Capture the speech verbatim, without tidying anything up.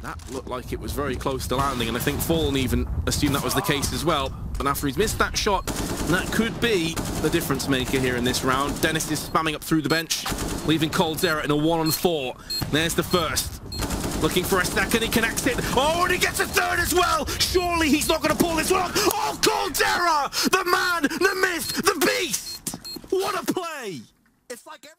That looked like it was very close to landing, and I think Fallen even assumed that was the case as well. But after he's missed that shot, that could be the difference maker here in this round. Dennis is spamming up through the bench, leaving coldzera in a one on four. There's the first. Looking for a second, he connects it. Oh, and he gets a third as well! Surely he's not going to pull this one off! Oh, coldzera! The man, the myth, the beast! What a play! It's like every